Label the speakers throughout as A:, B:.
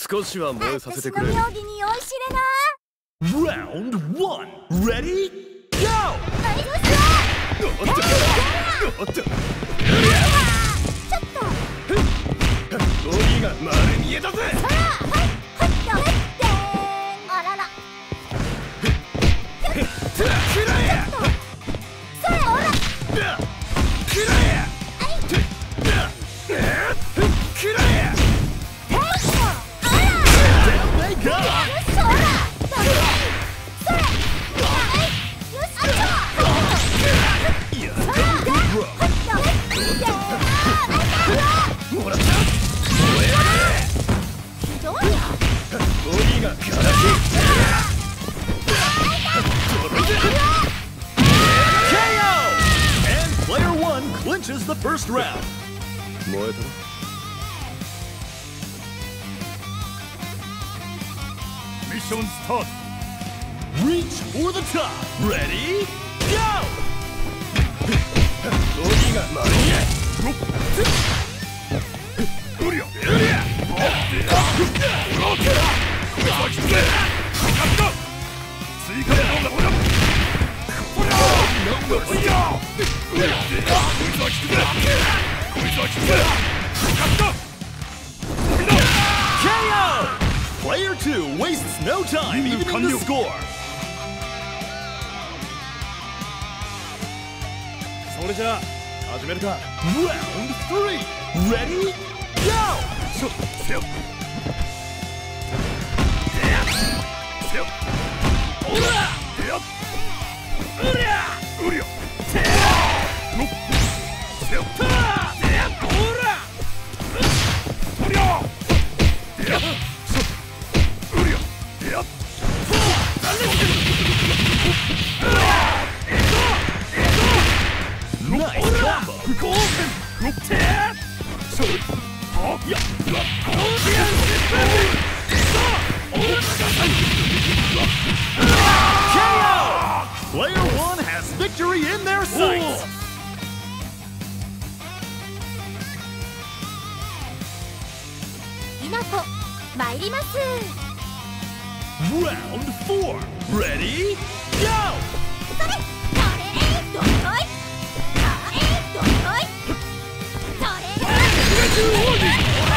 A: 少しは燃えさせてくれ。
B: 私の妙義に酔いしれな。
A: Round 1 Ready Go。 おっと
B: ちょっと
A: 鬼が丸見えだぜ。
B: そらはいはいっであらら
A: くらえ
B: それほら
A: くらえくらえ
B: テイクあら
A: Down they go。
B: そらだねそれはいよしあっち
A: いや
B: そらではい
A: もらった。燃え
B: ひどいや
A: 鬼がからしKO and player 1 clinches the first round。 燃えたな。ミッションスタート。 Reach for the top. Ready Go。 鬼が丸見え。うりゃうりゃ追加で飲んだほらほらこいつは効くぜ。こいつは効くぜ。KO! Player 2 wastes no time evening the score。 それじゃあ始めるか。 Round 3 Ready Go。 せよせよおらようりゃうりゃせよたおらおりゃうりゃやっナイスカンボ。ゴールデンテーそれはやオーディエンスベビーKO! Player 1 has victory in their sights.
B: 稲子参ります。
A: Round 4 Ready Go。
B: それどれどっこいあれどっこいそれ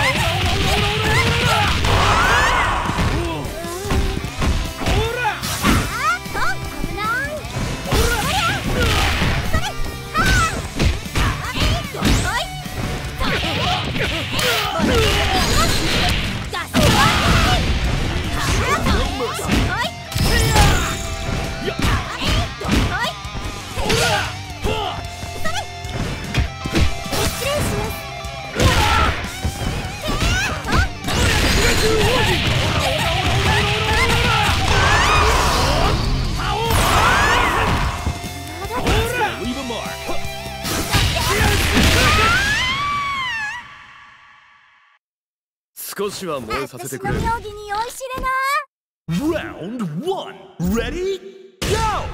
A: 少しは燃えさせてくれ。
B: 私の妙義に酔いしれな。
A: Round 1 Ready Go。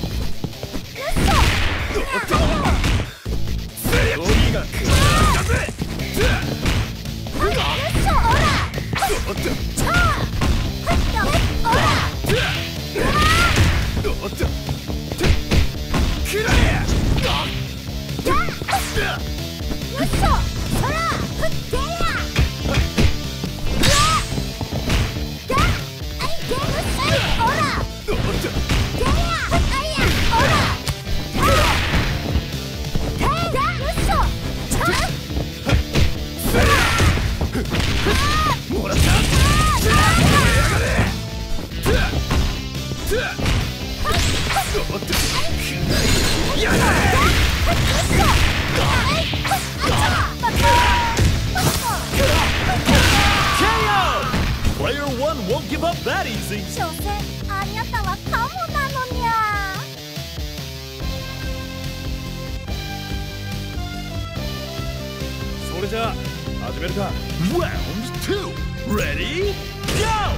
A: 鬼が来たぜ。もらった。やがれ。Player 1 won't give up that easy.
B: 所詮あにゃたはカモなのにゃ。
A: それじゃあ始めるか。 Round 2 Ready Go。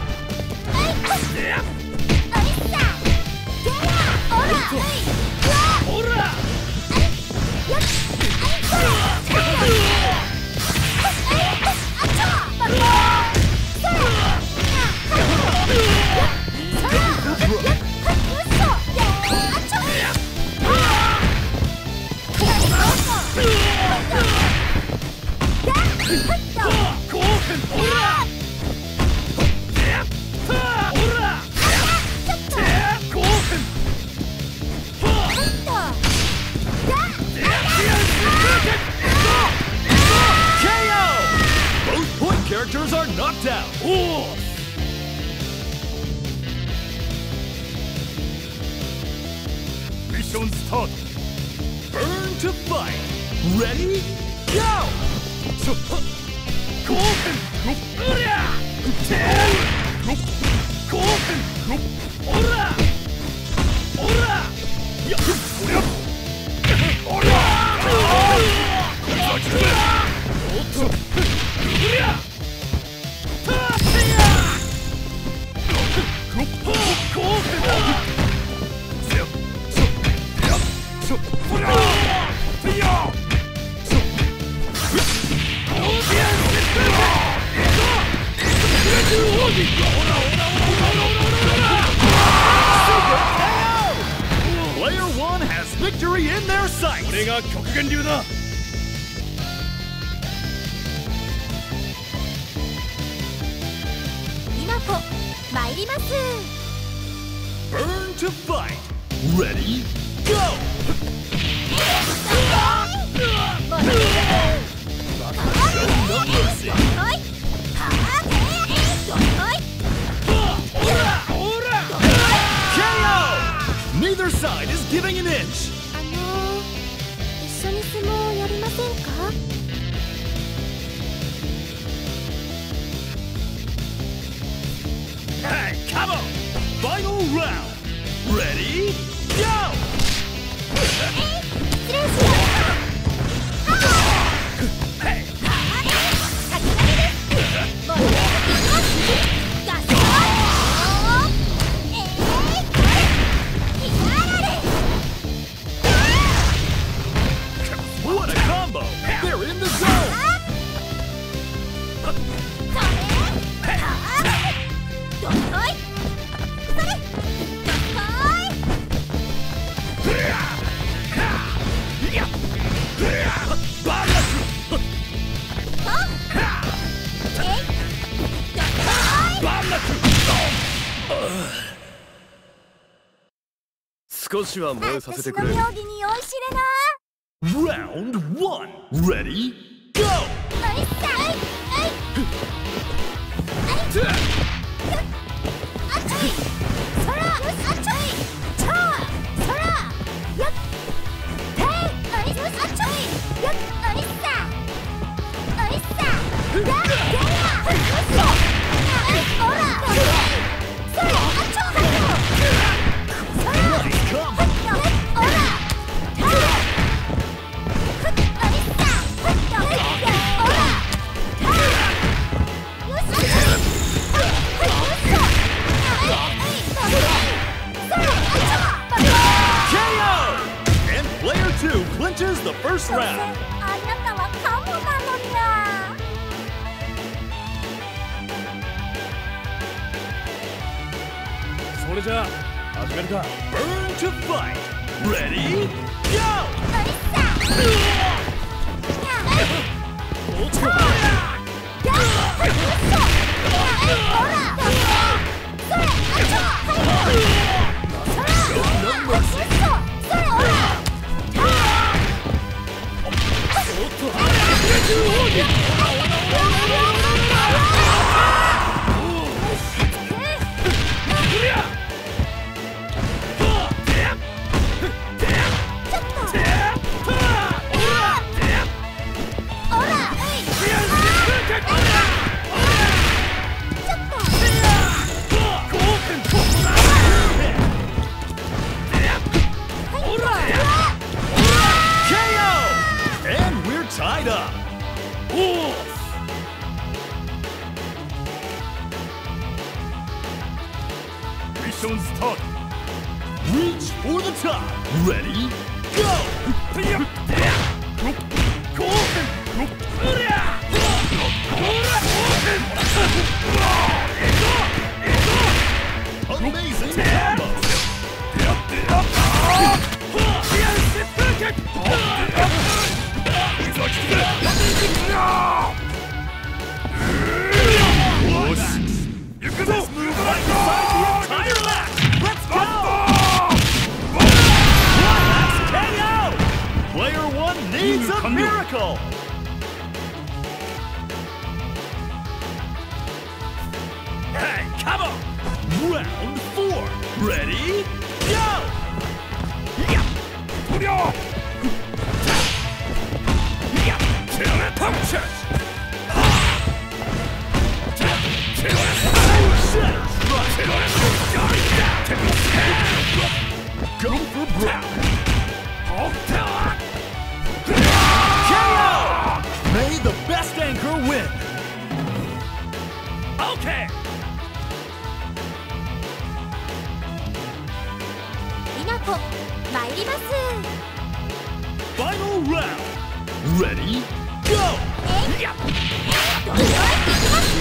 A: おら Characters are knocked out. Mission start. Burn to fight. Ready? Go! Player 1 has victory in their sights. これが極限流だ。
B: 今子参ります。
A: Burn to fight. Ready? Go! No mercy. KO! Neither side is giving an inch.
B: 一緒に相撲をやりませんか？
A: Hey, come on! Final round. Ready? Go!
B: 失礼します。
A: Hey! ！What a combo! They're in the zone! Round 1. Ready? Go! Clinches the first round.
B: あなたはカモなのにな。
A: それじゃあ始めるか。Burn to fight. Ready? Go! ミッションスタート。Reach for the top. Ready? Go! Amazing combo! Perfect! Ready? Go! Furya! Punches! Go for broke! KO! May the best anchor win! Okay!
B: 稲子参ります。
A: Final round! Ready? Go!
B: どんどんいきます。